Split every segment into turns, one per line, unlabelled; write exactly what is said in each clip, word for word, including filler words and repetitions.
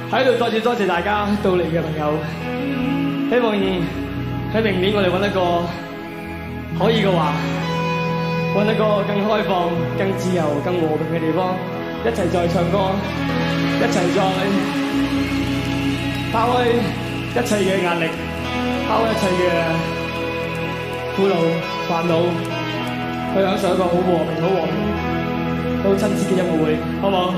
喺度再次多謝大家到嚟嘅朋友，希望喺明年我哋揾一個可以嘅話，揾一個更開放、更自由、更和平嘅地方，一齊再唱歌，一齊再拋開一切嘅壓力，拋開一切嘅苦惱、煩惱，去享受一個好和平、好和平、好親切嘅音樂會，好唔好？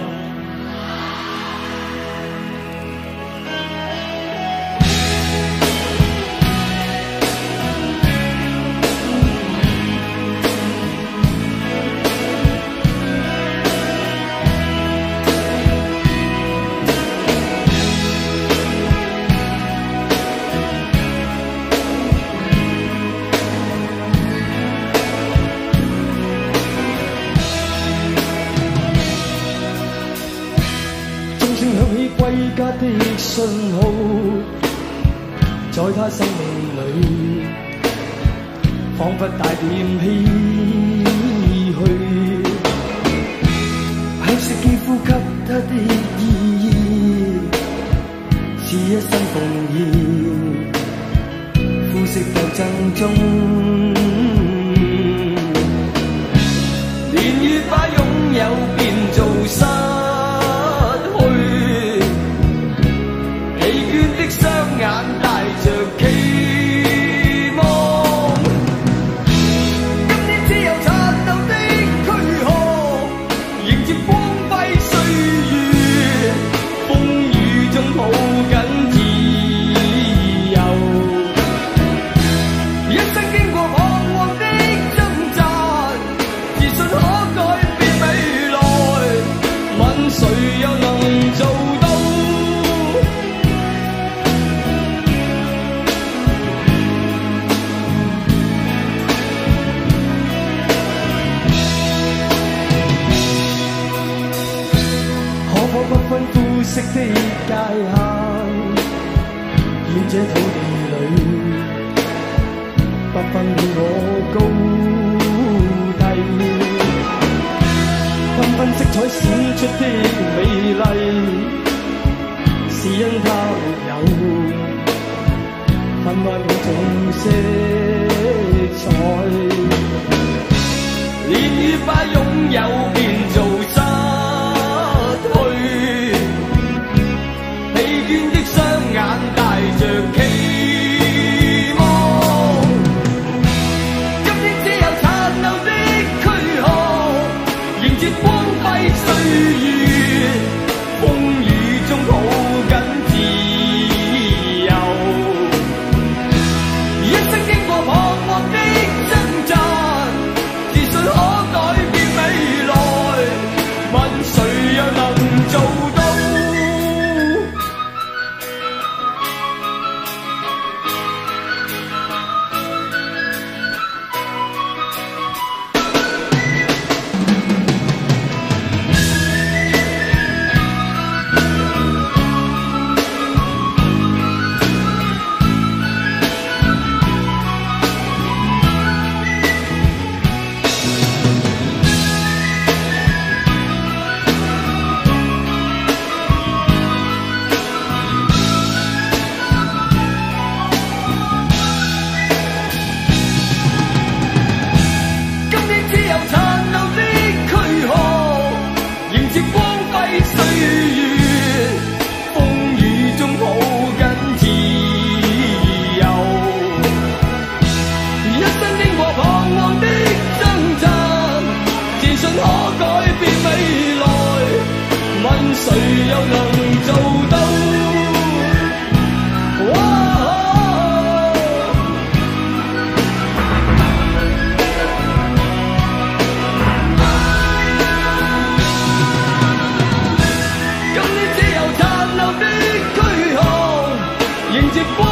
歸家的信號，在他生命裏，彷彿帶點唏噓。享受肌膚給他的意義，是一生奉獻，膚色鬥爭中，年月把擁有變做失。雙眼帶着期望，今天只有殘留的軀殼，迎接光輝歲月，風雨中抱緊自由。一生經過彷徨的掙扎，自信可改變未來，問誰又能做到？不分膚色的界限，於這土地裏，不分你我高低，繽紛色彩閃出的美麗，是因它沒有分開每種色彩，年月把擁有變做失。雙眼帶着期望，今天只有殘留的軀殼，迎接光輝歲月，風雨中抱緊自由。一生經過彷徨的掙扎，自信可改變未來，問誰又能做到？誰又能做到？今天只有殘留的軀殼，迎接光。